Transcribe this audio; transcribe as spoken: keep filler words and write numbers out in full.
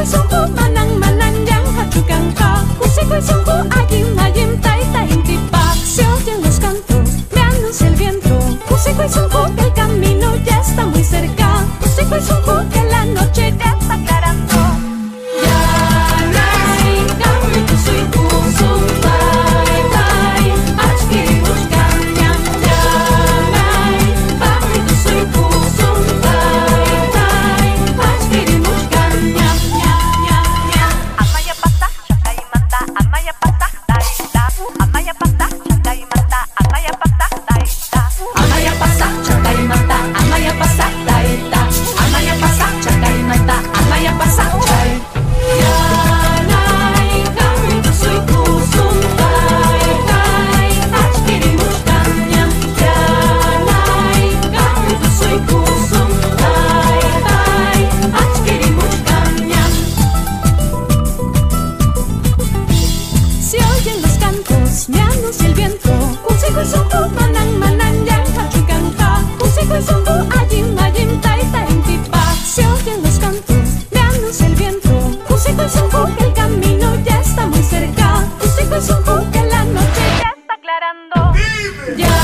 kuy sungku manang manang yang hachukan ka. Kusi kuy sungku agim agim tai tai intipa. Se oyen los cantos, me anuncia el viento. Kusi kuy sungku el camino ya está muy cerca. Kusi kuy sungku que la noche ya está aclarando. Ya